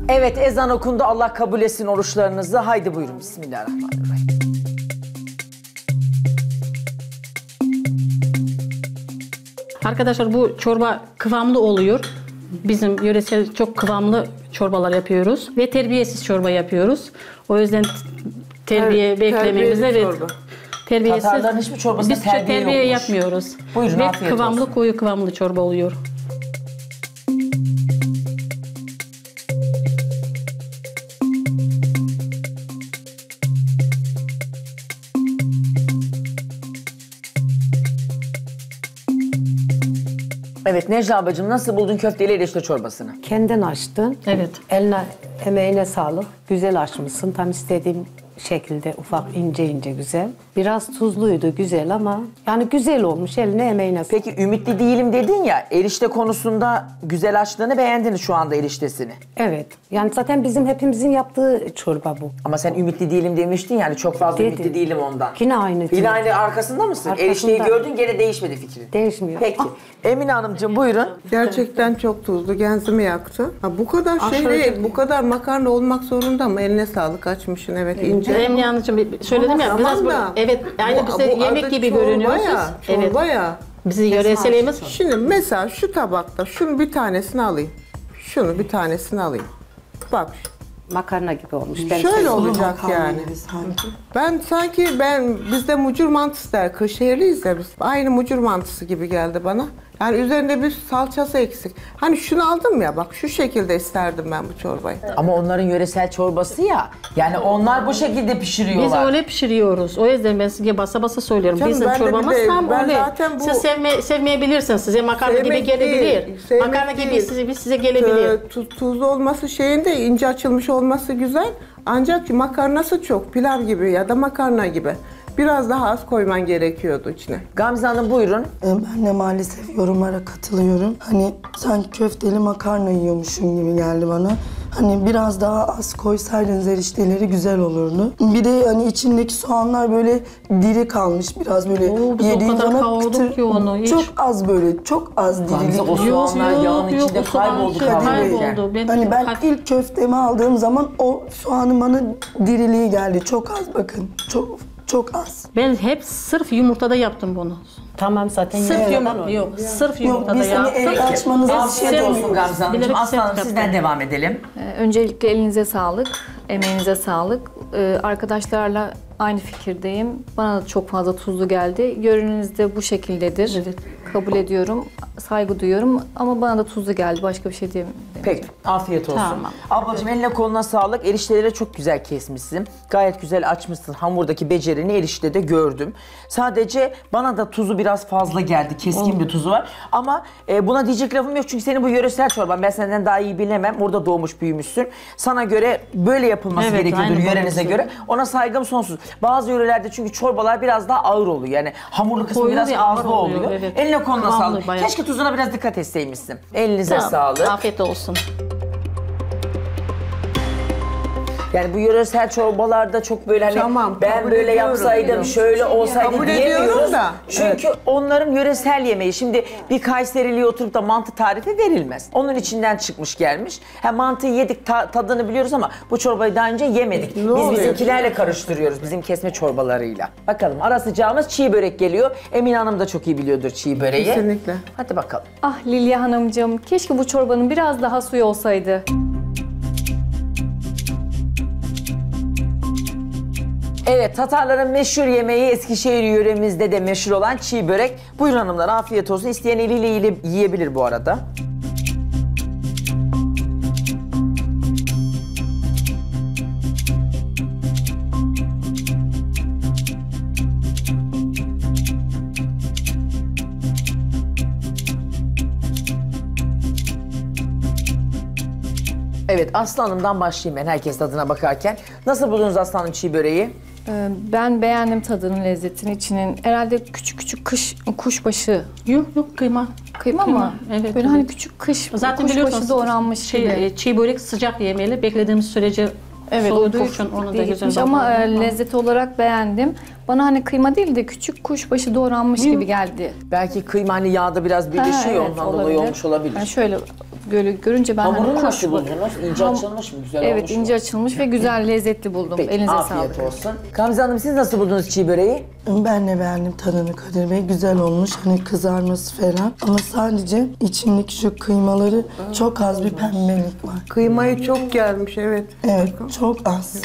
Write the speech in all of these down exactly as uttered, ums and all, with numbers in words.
Evet, ezan okundu. Allah kabul etsin oruçlarınızı. Haydi buyurun. Bismillahirrahmanirrahim. Arkadaşlar bu çorba kıvamlı oluyor. Bizim yöresel çok kıvamlı çorbalar yapıyoruz. Ve terbiyesiz çorba yapıyoruz. O yüzden terbiye Ter- beklememiz. terbiyeli Evet. çorba. Terbiyesiz. Tatarların hiçbir çorbasında Biz terbiye terbiye yokmuş. yapmıyoruz. Buyurun, Ve afiyet kıvamlı olsun. koyu kıvamlı çorba oluyor. Evet Necla ablacığım, nasıl buldun köfteli erişte çorbasını? Kendin açtın. Evet. Eline, emeğine sağlık. Güzel açmışsın. Tam istediğim şekilde ufak ince ince güzel. Biraz tuzluydu güzel ama yani güzel olmuş. Eline emeğine sağlık. Peki ümitli değilim dedin ya, erişte konusunda güzel açtığını beğendiniz şu anda eriştesini. Evet. Yani zaten bizim hepimizin yaptığı çorba bu. Ama sen ümitli değilim demiştin yani, çok fazla Dedim. ümitli değilim ondan. Yine aynı. Yine aynı arkasında mısın? Arkasında. Erişteyi gördün, gene değişmedi fikrin. Değişmiyor. Peki. Emine Hanımcığım buyurun. Gerçekten çok tuzlu. Genzimi yaktı. Ha, bu kadar şey Aşırı değil, çok- bu kadar makarna olmak zorunda mı? Eline sağlık, açmışsın evet ince. Emine Hanımcığım söyledim ya. Tamam Biraz bu, da, evet aynı bu- bize bu yemek adı gibi çorba görünüyoruz. ya, Evet. çorba ya. Bizim yöreselimiz. Şimdi mesela şu tabakta şunu bir tanesini alayım. Şunu bir tanesini alayım. Bak Makarna gibi olmuş. Ben şöyle sevdim. olacak yani. Ben sanki ben bizde mucur mantısı der. Kırşehirliyiz ya biz. Aynı mucur mantısı gibi geldi bana. Yani üzerinde bir salçası eksik. Hani şunu aldım ya bak şu şekilde isterdim ben bu çorbayı. Ama onların yöresel çorbası ya. Yani onlar bu şekilde Biz pişiriyorlar. öyle pişiriyoruz. O yüzden ben size basa basa söylüyorum. Canım, Bizim ben de bir çorbamız de- tam ben öyle. zaten bu- Siz sevme, sevmeyebilirsiniz. Size makarna gibi Sevmek gelebilir. değil, sevmek Makarna gibi değil. size, size gelebilir. Ee, tu- tuzlu olması şeyinde ince açılmış olması güzel. Ancak makarnası çok pilav gibi ya da makarna gibi. Biraz daha az koyman gerekiyordu içine. Gamze Hanım buyurun. E, Ben de maalesef yorumlara katılıyorum. Hani sanki köfteli makarna yiyormuşum gibi geldi bana. Hani biraz daha az koysaydınız erişteleri güzel olurdu. Bir de hani içindeki soğanlar böyle diri kalmış biraz böyle. Oo, biz o yediğin kadar zaman kavurduk kıtır- ki onu, hiç. Çok az böyle, çok az Gamze dirilik. o soğanlar yağın içinde o soğan kayboldu şey kavrulurken. kayboldu. Ben, Hani ben Hak- ilk köftemi aldığım zaman o soğanın bana diriliği geldi. Çok az bakın. Çok çok az. ben hep sırf yumurtada yaptım bunu. Tamam zaten Sırf yumurtadan yumurta oldu. yok. Sırf Yok yumurtada biz hani yaptım. el açmanız Ben Afiyet size- olsun Gamze Hanımcığım. bilerek Aslanım set sizden yaptım. devam edelim. Ee, Öncelikle elinize sağlık, emeğinize sağlık. Ee, arkadaşlarla aynı fikirdeyim. Bana da çok fazla tuzlu geldi. Görününüz de bu şekildedir. Evet. Kabul ediyorum, saygı duyuyorum ama bana da tuzlu geldi. Başka bir şey diyemem. Peki, afiyet olsun. Tamam. Ablacığım eline koluna sağlık. Erişteleri çok güzel kesmişsin. Gayet güzel açmışsın. Hamurdaki becerini eriştede gördüm. Sadece bana da tuzu biraz fazla geldi. Keskin bir tuzu var. Ama e, buna diyecek lafım yok. Çünkü senin bu yöresel çorban. Ben senden daha iyi bilemem. Orada doğmuş büyümüşsün. Sana göre böyle yapılması Evet, gerekiyordur aynı yörenize babası. göre. Ona saygım sonsuz. Bazı yörelerde çünkü çorbalar biraz daha ağır oluyor. Yani hamurlu kısmı Koyu biraz ve ağır fazla oluyor. oluyor, evet. Eline koluna Kıvamlı sağlık. bayağı. Keşke tuzuna biraz dikkat etseymişsin. Elinize Tamam, sağlık. Afiyet olsun. Yani bu yöresel çorbalarda çok böyle hani Tamam, ben kabul böyle ediyorum. yapsaydım, şöyle olsaydı Kabul diyemiyoruz. ediyorum da, Çünkü onların yöresel yemeği. Şimdi bir Kayserili'ye oturup da mantı tarifi verilmez. Onun içinden çıkmış gelmiş. Ha, mantıyı yedik, ta- tadını biliyoruz ama bu çorbayı daha önce yemedik. Biz oluyor? bizimkilerle karıştırıyoruz, bizim kesme çorbalarıyla. Bakalım ara sıcağımız çiğ börek geliyor. Emine Hanım da çok iyi biliyordur çiğ böreği. Kesinlikle. Hadi bakalım. Ah Lilya Hanımcığım, keşke bu çorbanın biraz daha suyu olsaydı. Evet, Tatarların meşhur yemeği Eskişehir yöremizde de meşhur olan çiğ börek. Buyurun hanımlar, afiyet olsun. İsteyen eliyle yiyele- yiyebilir bu arada. Evet, Aslı Hanım'dan başlayayım ben herkes tadına bakarken. Nasıl buldunuz Aslı Hanım çiğ böreği? Ee, Ben beğendim tadının, lezzetini. İçinin herhalde küçük küçük kış, kuşbaşı. Yok yok kıyma. Kıyma, Kıyma, mı? evet, Böyle evet. hani küçük kış, Zaten kuşbaşı biliyorsunuz doğranmış şey, gibi. e, çiğ börek sıcak yemeli. Beklediğimiz sürece Evet, soğuduğu olduğu için onu da değil güzel gitmiş ama davranıyor. e, lezzet olarak beğendim. Bana hani kıyma değil de küçük kuşbaşı doğranmış gibi geldi. Belki kıyma hani yağda biraz birleşiyor, Ha, evet, ondan dolayı olmuş olabilir. Yani şöyle Gölü görünce ben Hamurunu hani nasıl kuş- buldunuz? İnce Ham- açılmış mı? Güzel Evet olmuş mu? ince açılmış ve güzel lezzetli buldum. Peki, Elinize afiyet sağlık. olsun. Gamze Hanım siz nasıl buldunuz çiğ böreği? Ben de beğendim tadını Kadir Bey. Güzel olmuş. Hani kızarması falan. Ama sadece içindeki şu kıymaları çok az bir pembelik var. Kıymayı çok gelmiş evet. Evet, çok az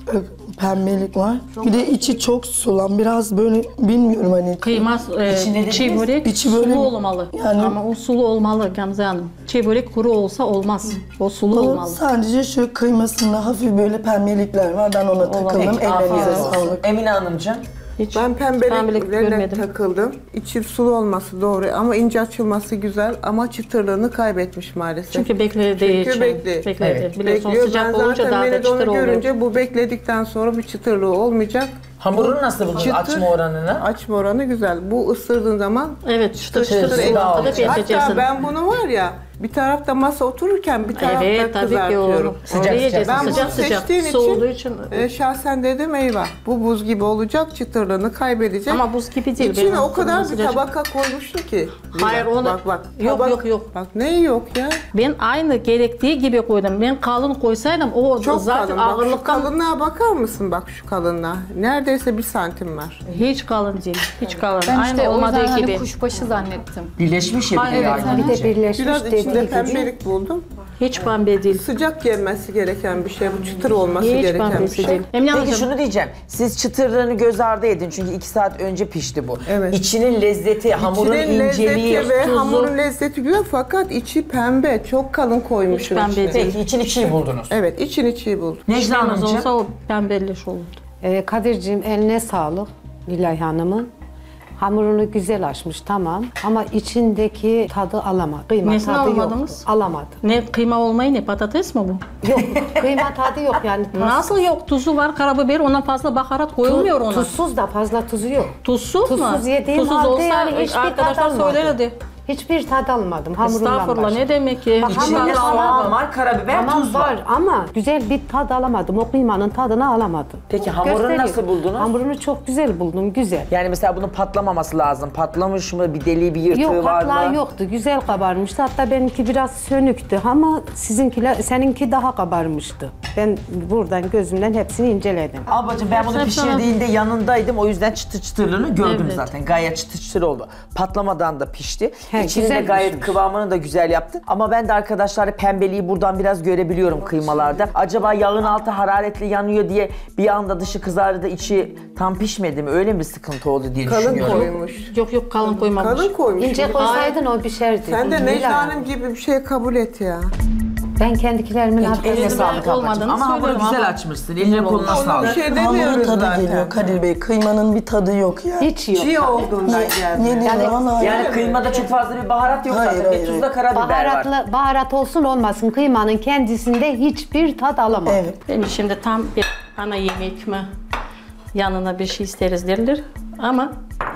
pembelik var. Bir de içi çok sulan. Biraz böyle bilmiyorum hani. Kıyma, e, İçinde çiğ dediniz, börek içi böyle- sulu olmalı. Yani- Ama o sulu olmalı Gamze Hanım. Çiğ börek kuru olsa olmaz. O sulu O olmalı. sadece şu kıymasında hafif böyle pembelikler var. Ben ona takıldım. Peki, afiyet Ellerinize olsun. sağlık. Emine Hanımcığım. Hiç Ben pembelik pembeliklerine görmedim. takıldım. İçi sulu olması doğru ama ince açılması güzel ama çıtırlığını kaybetmiş maalesef. Çünkü beklediği Çünkü için. bekli. Bekledi. Evet. Biliyorsun Bekliyor. sıcak Ben olunca zaten daha da menüde onu çıtır oluyor. görünce bu bekledikten sonra bir çıtırlığı olmayacak. Hamurunu nasıl buldunuz Çıtır. açma oranını? Açma oranı güzel. Bu ısırdığın zaman Evet çıtır çıtır Çıtır, çıtır daha alıp olacak. yeteceksin. hatta ben bunu var ya bir tarafta masa otururken bir tarafta Evet tabii ki kızartıyorum. oğlum. Sıcak Öyle sıcak. yiyeceksin. Ben bunu Sıcak sıcak. seçtiğim Soğuduğu için, için. e, şahsen dedim eyvah bu buz gibi olacak çıtırlığını kaybedecek. Ama buz gibi değil. İçine benim o kadar bir sıcacık. tabaka koymuştu ki. Hayır, Bak, onu- Bak bak. Yok, tabak- yok, yok. Bak ne yok ya. Ben aynı gerektiği gibi koydum. Ben kalın koysaydım o Çok zaten kalın. Bak şu ağırlıktan kalınlığa bakar mısın bak şu kalınlığa. Neredeyse bir santim var. hiç kalın değil. Hiç kalın. Ben aynı işte o olmadığı yüzden hani gibi. kuşbaşı zannettim. Birleşmiş ya bir de Hayır, yani. evet, Bir de iyice. birleşmiş Biraz dediği içinde gibi. pembelik buldum. Hiç pembe değil. Sıcak yenmesi gereken bir şey. Bu çıtır olması Hiç gereken bir pembesi şey. değil. Emine Peki Hanımcığım, şunu diyeceğim. Siz çıtırlığını göz ardı edin çünkü iki saat önce pişti bu. Evet. İçinin lezzeti, hamurun İçinin inceliği. lezzeti ve tuzu. hamurun lezzeti güzel fakat içi pembe. Çok kalın koymuşsun Hiç pembe içine. değil. Peki içini çiğ buldunuz. Evet içini çiğ buldum. Necla Yalnız Hanımcığım. olsa o pembeleş olurdu. Ee, Kadir'ciğim eline sağlık Nilay Hanım'ın. Hamurunu güzel açmış tamam ama içindeki tadı alamadı. Kıyma Nesini tadı yoktu. alamadınız? Alamadı. Ne kıyma olmayı ne patates mi bu? Yok kıyma tadı yok yani. Tas- Nasıl yok? Tuzu var, karabiber, ondan fazla baharat koyulmuyor ona. Tuzsuz da fazla tuzu yok. Tuzsuz mu? Tuzsuz yediğim Tuzsuz halde olsa yani hiçbir tat arkadaşlar almadım. söylerdi. Hiçbir tat almadım hamurundan Estağfurullah başka. ne demek ki? Bak, Hiç İçinde tadı soğan almadım. var, karabiber, Tamam tuz var. var ama güzel bir tad alamadım. O kıymanın tadını alamadım. Peki hamurunu Gösteriyor. nasıl buldunuz? Hamurunu çok güzel buldum, güzel. Yani mesela bunun patlamaması lazım. Patlamış mı? Bir deliği, bir yırtığı Yok var patlağı mı? yoktu, güzel kabarmıştı. Hatta benimki biraz sönüktü ama sizinkiler, seninki daha kabarmıştı. Ben buradan gözümden hepsini inceledim. Ablacığım ben bunu Hepsi sana- pişirdiğinde yanındaydım. O yüzden çıtır çıtırlığını gördüm Evet. zaten. Gayet çıtır çıtır oldu. Patlamadan da pişti. He, İçini de güzel gayet pişmiş. kıvamını da güzel yaptı. Ama ben de arkadaşlar pembeliği buradan biraz görebiliyorum kıymalarda. Acaba yağın altı hararetli yanıyor diye bir anda dışı kızardı, içi tam pişmedi mi? Öyle mi sıkıntı oldu diye Kalın düşünüyorum. koymuş. Yok yok kalın koymamış. Kalın koymuş. İnce koysaydın o pişerdi. Sen de Nilay Necla Hanım. Hanım gibi bir şey kabul et ya. Ben kendikilerimin Eline hakkında sağlık ablacığım. olmadığını Ama hamuru söylüyorum güzel ama- açmışsın. Eline koluna Ona bir sağlık. şey Hamurun demiyoruz tadı zaten. geliyor Kadir Bey. Kıymanın bir tadı yok ya. Hiç yok. Çiğ olduğundan geldi. Yediğim zaman hayır. Yani kıymada çok fazla bir baharat yok Hayır, zaten. hayır, Bir tuzla hayır. karabiber var. Baharatlı, baharat olsun olmasın kıymanın kendisinde hiçbir tat alamadım. Evet. Benim şimdi tam bir ana yemek mi yanına bir şey isteriz derilir ama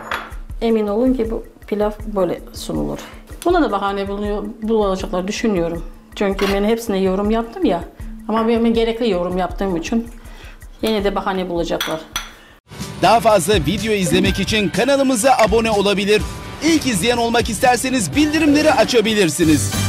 emin olun ki bu pilav böyle sunulur. Buna da bahane bulunuyor, bulacaklar düşünüyorum. Çünkü ben hepsine yorum yaptım ya ama ben gerekli yorum yaptığım için yine de bahane bulacaklar. Daha fazla video izlemek için kanalımıza abone olabilir. İlk izleyen olmak isterseniz bildirimleri açabilirsiniz.